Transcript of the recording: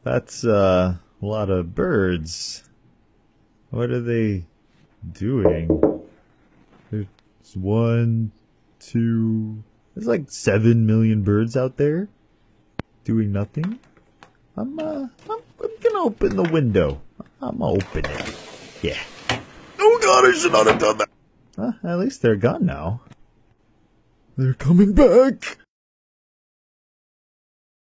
That's a lot of birds. What are they doing? There's 1, 2... There's like 7 million birds out there doing nothing. I'm gonna open the window. I'm gonna open it. Yeah. Oh god, I should not have done that. At least they're gone now. They're coming back.